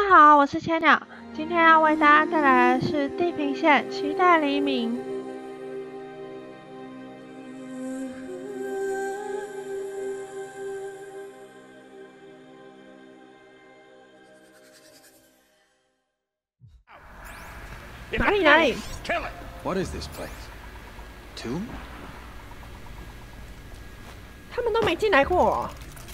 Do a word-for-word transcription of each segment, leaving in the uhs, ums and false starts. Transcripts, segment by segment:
好，我是千鸟，今天要为大家带来的是《地平线：期待黎明》。哪里哪里 Kill it! What is this place? Tomb? 他们都没进来过。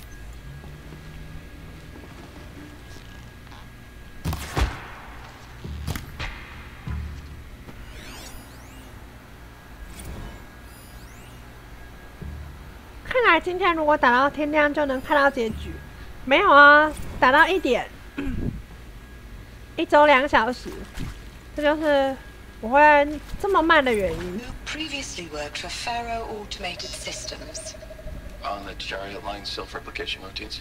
看来今天如果打到天亮就能看到结局，没有啊，打到一点，一周两小时，这就是我会这么慢的原因。 Who previously worked for Faro Automated Systems? On the chariot line self-replication routines.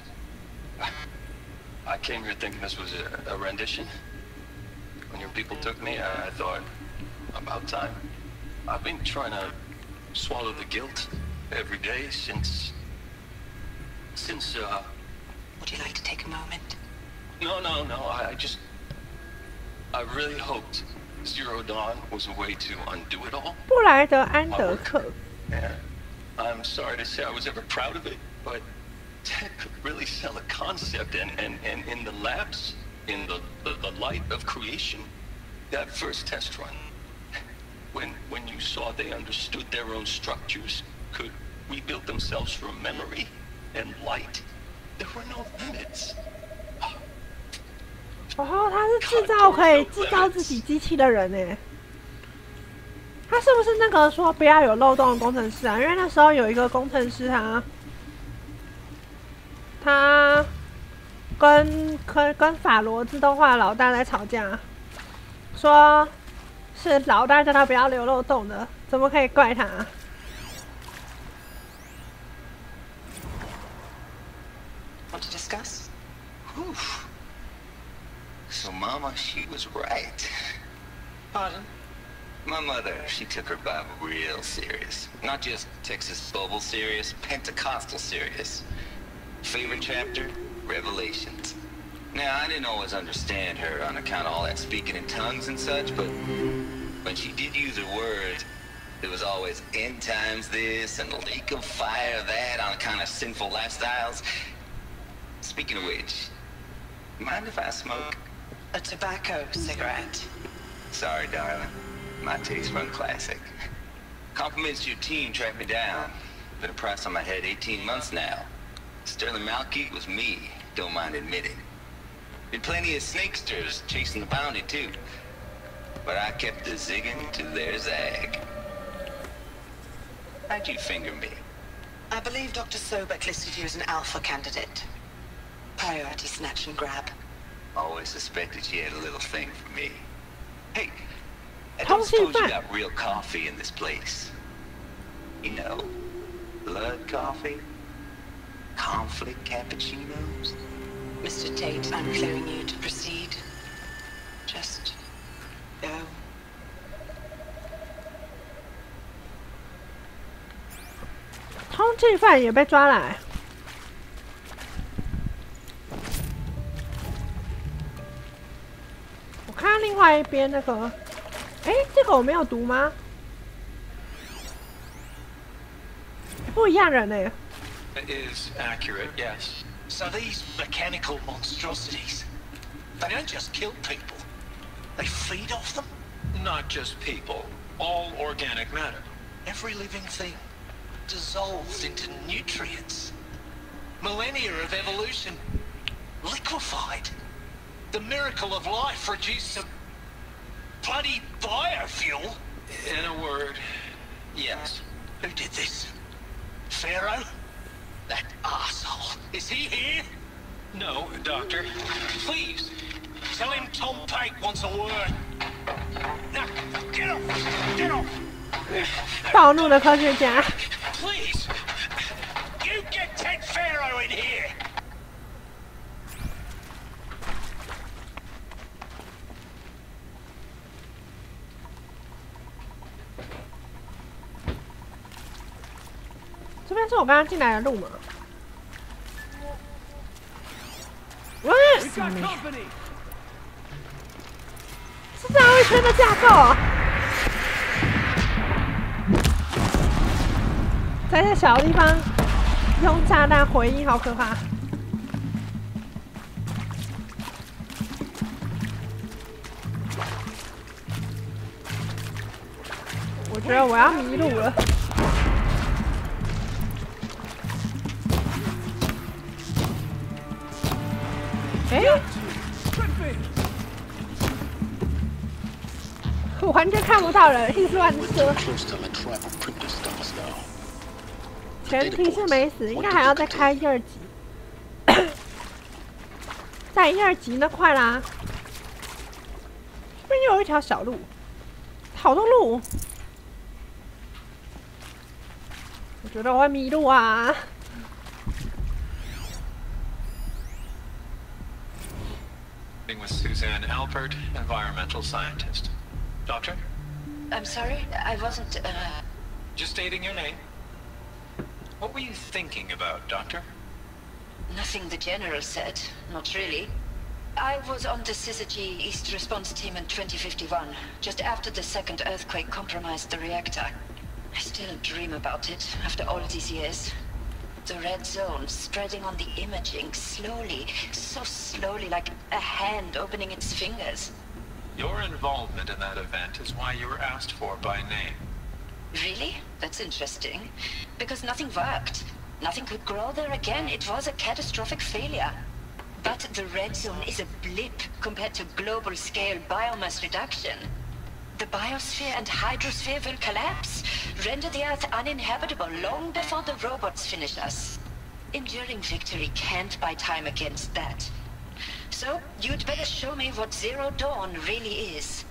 I came here thinking this was a, a rendition. When your people took me, I, I thought, about time. I've been trying to swallow the guilt every day since... Since, uh... Would you like to take a moment? No, no, no, I, I just... I really hoped Zero Dawn was a way to undo it all. 布莱德安德克。 Yeah. I'm sorry to say I was ever proud of it, but Ted could really sell a concept, and, and, and in the labs, in the, the, the light of creation, that first test run, when, when you saw they understood their own structures, could rebuild themselves from memory and light, there were no limits. 然后他是制造可以制造自己机器的人呢。 他是不是那个说不要有漏洞的工程师啊？因为那时候有一个工程师他，他跟跟跟法罗自动化老大在吵架，说是老大叫他不要留漏洞的，怎么可以怪他？ Want to discuss? Whew. So, Mama, she was right. Pardon? My mother, she took her Bible real serious. Not just Texas Bible serious, Pentecostal serious. Favorite chapter? Revelations. Now, I didn't always understand her on account of all that speaking in tongues and such, but when she did use her words, there was always end times this and lake of fire that on account of sinful lifestyles. Speaking of which, mind if I smoke? A tobacco cigarette. Sorry, darling. My taste run classic. Compliments to your team tracked me down. Been a price on my head eighteen months now. Sterling Malkeet was me, don't mind admitting. Been plenty of snakesters chasing the bounty too. But I kept the zigging to their zag. How'd you finger me? I believe Doctor Sobek listed you as an alpha candidate. Priority snatch and grab. Always suspected she had a little thing for me. Hey, I don't suppose you got real coffee in this place. You know, blood coffee, conflict cappuccinos. Mister Tate, I'm clearing you to proceed. Just go. 通缉犯也被抓来。我看到另外一边那个。 哎，这个我没有读吗？不一样人呢。 It is accurate, yes. So these mechanical monstrosities, they don't just kill people. They feed off them? Not just people. All organic matter. Every living thing dissolves into nutrients. Millennia of evolution liquefied. The miracle of life reduced to bloody biofuel? In a word, yes. Who did this? Pharaoh? That arsehole. Is he here? No, Doctor. Please, tell him Tom Pate wants a word. Now, get off! Get off! 暴怒的科学家。 Please, you get Ted Pharaoh in here! 这边是我刚刚进来的路吗？喂！ 一圈的架构。在这小地方用炸弹回应，好可怕！我觉得我要迷路了。哎、欸，我完全看不到人，一直乱说。前提是没死，应该还要再开一二集。在一二集那快啦！这边又有一条小路，好多路。我觉得我会迷路啊！ With Suzanne Alpert, environmental scientist. Doctor? I'm sorry, I wasn't, uh... Just stating your name. What were you thinking about, Doctor? Nothing the General said. Not really. I was on the Syzygy East Response Team in twenty fifty-one, just after the second earthquake compromised the reactor. I still dream about it, after all these years. The red zone spreading on the imaging, slowly, so slowly, like a hand opening its fingers. Your involvement in that event is why you were asked for by name. Really? That's interesting. Because nothing worked. Nothing could grow there again. It was a catastrophic failure. But the red zone is a blip compared to global-scale biomass reduction. The biosphere and hydrosphere will collapse, render the Earth uninhabitable long before the robots finish us. Enduring victory can't buy time against that. So, you'd better show me what Zero Dawn really is.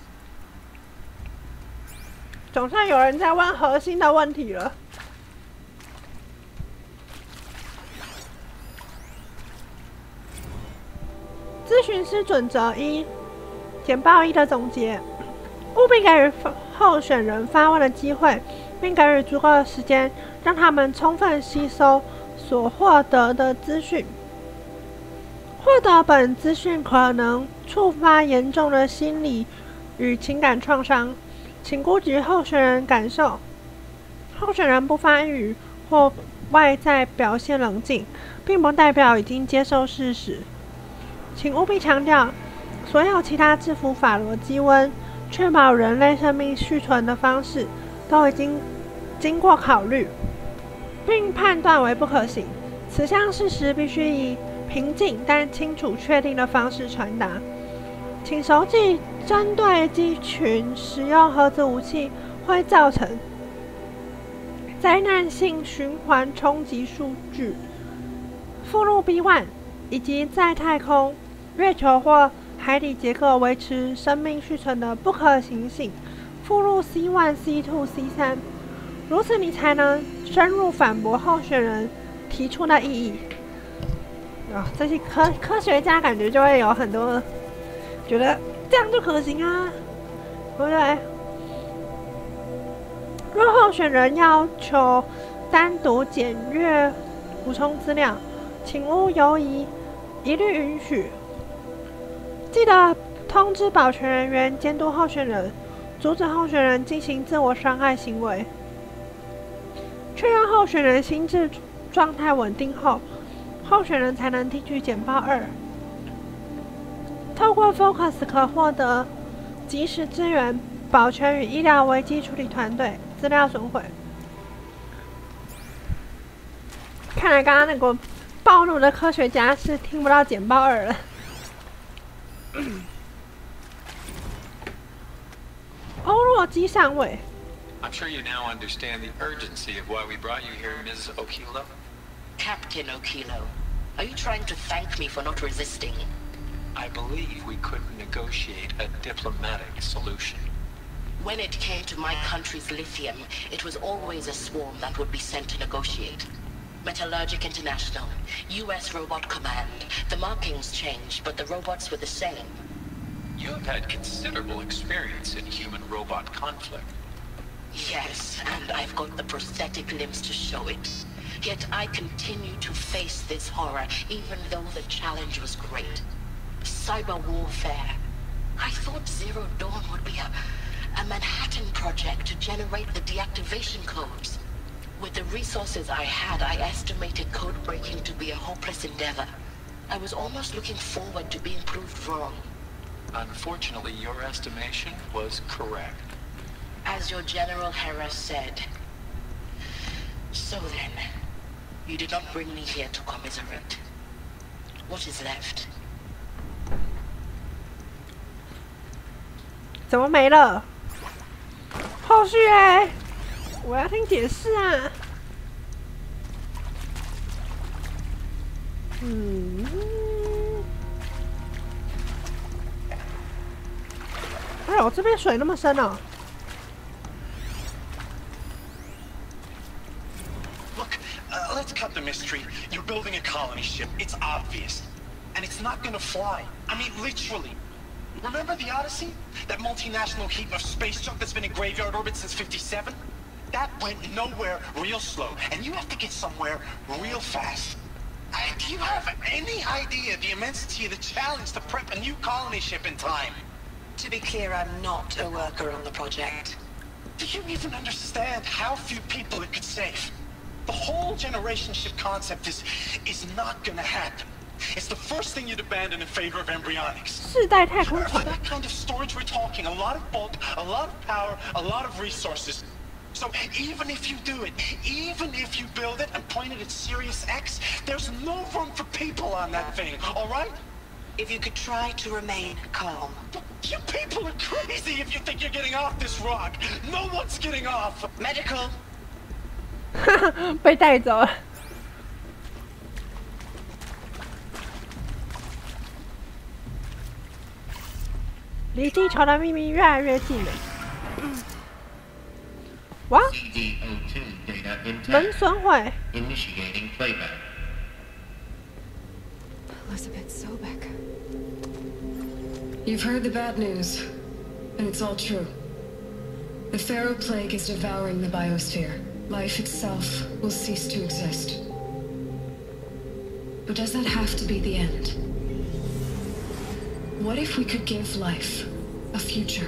总算有人在问核心的问题了。咨询师准则一：简报一的总结。 务必给予候选人发问的机会，并给予足够的时间，让他们充分吸收所获得的资讯。获得本资讯可能触发严重的心理与情感创伤，请估及候选人感受。候选人不发语或外在表现冷静，并不代表已经接受事实。请务必强调，所有其他制服法罗基温。 确保人类生命续存的方式都已经经过考虑，并判断为不可行。此项事实必须以平静但清楚确定的方式传达。请熟记，针对机群使用核子武器会造成灾难性循环冲击数据。附录 B 一 以及在太空、月球或 海底结构维持生命续存的不可行性，附录 C 一、C 二、C 三，如此你才能深入反驳候选人提出的异议。啊、哦，这些科科学家感觉就会有很多觉得这样就可行啊，对不对？若候选人要求单独检阅补充资料，请勿犹疑，一律允许。 记得通知保全人员监督候选人，阻止候选人进行自我伤害行为。确认候选人心智状态稳定后，候选人才能听取简报二。透过 Focus 可获得及时支援保全与医疗危机处理团队资料损毁。看来刚刚那个暴怒的科学家是听不到简报二了。 欧洛基上尉 I'm sure you now understand the urgency of why we brought you here, Miz Okilo. Captain Okilo, are you trying to thank me for not resisting? I believe we could negotiate a diplomatic solution. When it came to my country's lithium, it was always a swarm that would be sent to negotiate. Metallurgic International, U S Robot Command. The markings changed, but the robots were the same. You have had considerable experience in human-robot conflict. Yes, and I've got the prosthetic limbs to show it. Yet I continue to face this horror, even though the challenge was great. Cyber warfare. I thought Zero Dawn would be a, a Manhattan project to generate the deactivation codes. With the resources I had, I estimated code breaking to be a hopeless endeavor. I was almost looking forward to being proved wrong. Unfortunately, your estimation was correct. As your General Hera said. So then, you did not bring me here to commiserate. What is left? 怎么没了？后续哎，我要听解释啊。嗯。哎呦，这边水那么深哦。 Look, uh, let's cut the mystery. You're building a colony ship. It's obvious. And it's not gonna fly. I mean, literally. Remember the Odyssey? That multinational heap of space junk that's been in graveyard orbit since fifty-seven? That went nowhere real slow. And you have to get somewhere real fast. Uh, do you have any idea the immensity of the challenge to prep a new colony ship in time? To be clear, I'm not a worker on the project. Do you even understand how few people it could save? The whole generation ship concept is is not gonna happen. It's the first thing you'd abandon in favor of embryonics. 世代太空 For 船。 that kind of storage we're talking, a lot of bulk, a lot of power, a lot of resources. So even if you do it, even if you build it and point it at Sirius X, there's no room for people on that thing, alright? If you could try to remain calm. You people are crazy if you think you're getting off this rock. No one's getting off. Medical. 被带走了。离地球的秘密越来越近了。哇！门损毁。 Initiating playback. Elizabeth Sobek. You've heard the bad news, and it's all true. The Pharaoh Plague is devouring the biosphere. Life itself will cease to exist. But does that have to be the end? What if we could give life a future?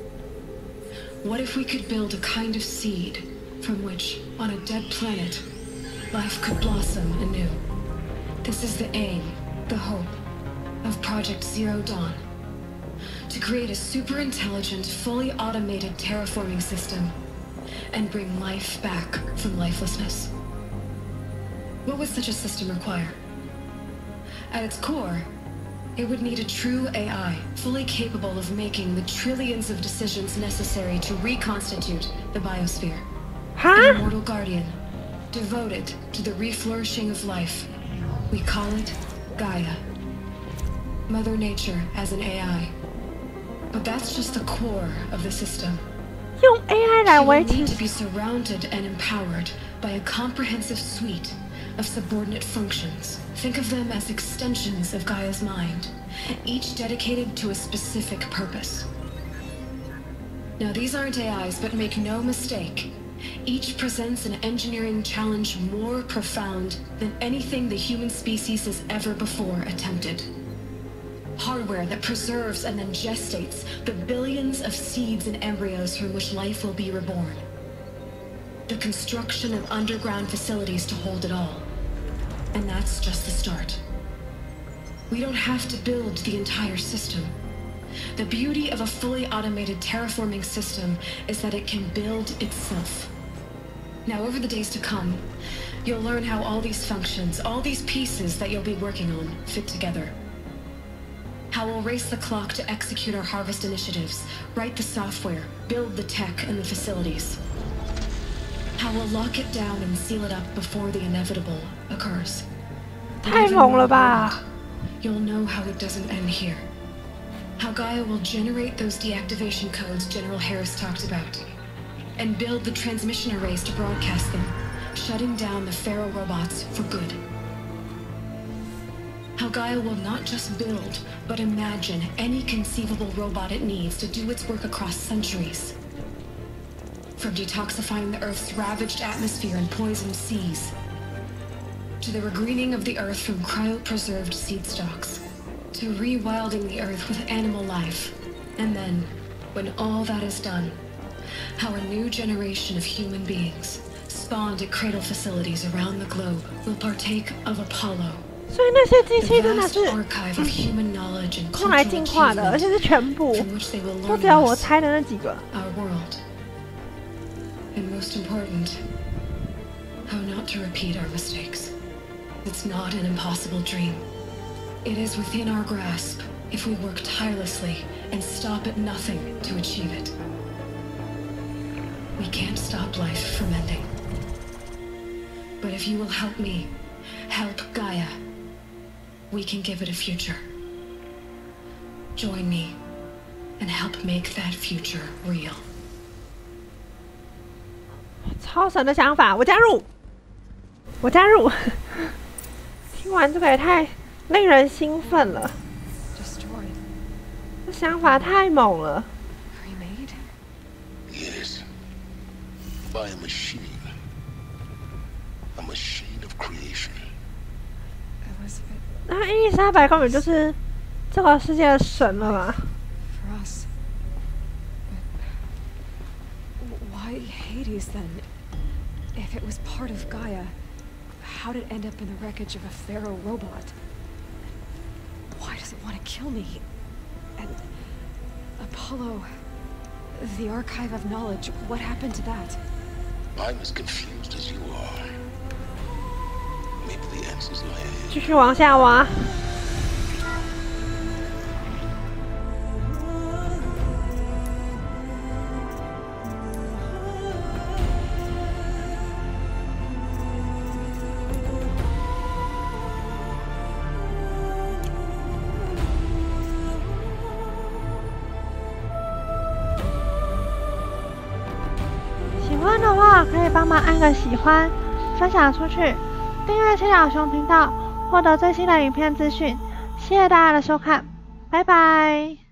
What if we could build a kind of seed from which, on a dead planet, life could blossom anew? This is the aim, the hope, of Project Zero Dawn. To create a super-intelligent, fully automated terraforming system and bring life back from lifelessness. What would such a system require? At its core, it would need a true A I, fully capable of making the trillions of decisions necessary to reconstitute the biosphere. Huh? An immortal guardian, devoted to the reflourishing of life. We call it Gaia. Mother Nature as an A I. But that's just the core of the system. 用 A I 来 She will 维 need 持 to be surrounded and empowered by a comprehensive suite of subordinate functions. Think of them as extensions of Gaia's mind, each dedicated to a specific purpose. Now, these aren't A Is, but make no mistake, each presents an engineering challenge more profound than anything the human species has ever before attempted. Hardware that preserves and then gestates the billions of seeds and embryos from which life will be reborn. The construction of underground facilities to hold it all. And that's just the start. We don't have to build the entire system. The beauty of a fully automated terraforming system is that it can build itself. Now, over the days to come, you'll learn how all these functions, all these pieces that you'll be working on, fit together. How we'll race the clock to execute our harvest initiatives, write the software, build the tech and the facilities. How we'll lock it down and seal it up before the inevitable occurs. But 太 even 猛 more 了吧！ important, you'll know how it doesn't end here. How Gaia will generate those deactivation codes General Harris talked about, and build the transmission arrays to broadcast them, shutting down the Pharaoh robots for good. How Gaia will not just build, but imagine any conceivable robot it needs to do its work across centuries. From detoxifying the Earth's ravaged atmosphere and poisoned seas, to the regreening of the Earth from cryopreserved seed stalks, to rewilding the Earth with animal life, And then, when all that is done, how a new generation of human beings, spawned at cradle facilities around the globe, will partake of Apollo. 所以那些机器真的是用来进化的，而且是全部，不只有我猜的那几个。 Our world, and most important, how not to repeat our mistakes. It's not an impossible dream. It is within our grasp if we work tirelessly and stop at nothing to achieve it. We can't stop life from ending. But if you will help me, help Gaia, we can give it a future. Join me and help make that future real. 超神的想法，我加入，我加入。听完这个也太令人兴奋了，这想法太猛了。 Yes, by a machine, a machine of creation. 那伊丽莎白根本就是这个世界的神了吧 For us, but why Hades then? If it was part of Gaia, how did it end up in the wreckage of a Pharaoh robot? Why does it want to kill me? And Apollo, the Archive of Knowledge, what happened to that? I'm as confused as you are. Maybe the answers lie ahead. 继续往下挖。喜欢的话，可以帮忙按个喜欢，分享出去。订阅七鸟熊频道，获得最新的影片资讯。谢谢大家的收看，拜拜。